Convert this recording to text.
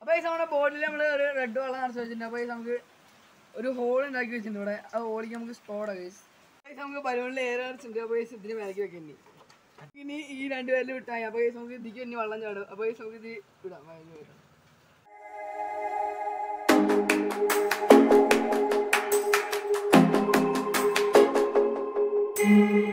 അപ്പോൾ ഈ നമ്മുടെ ബോട്ടിൽ നമ്മൾ ഒരു റെഡ് വെള്ളം നിറച്ച് വെച്ചിട്ടുണ്ട്. അപ്പോൾ നമുക്ക് ഒരു ഹോൾ ഉണ്ടാക്കി വെച്ചിട്ടുണ്ട് ഇവിടെ. ആ ഹോളിക്ക് നമുക്ക് സ്പോടാ ഗൈസ്. നമുക്ക് ബലൂണിൽ എയർ നിറച്ചിട്ടുണ്ട്. അപ്പോൾ ഗൈസ് ഇതിന് മേലേക്ക് വെക്കേണ്ടി. ഇനി ഈ 2 പേരിൽ വിട്ടാൽ അപ്പോൾ ഗൈസ് നമുക്ക് ഇതിക്ക് ഇനി വെള്ളം ചാടും. അപ്പോൾ ഗൈസ് നമുക്ക് ഇത് വിടാം. വരാം.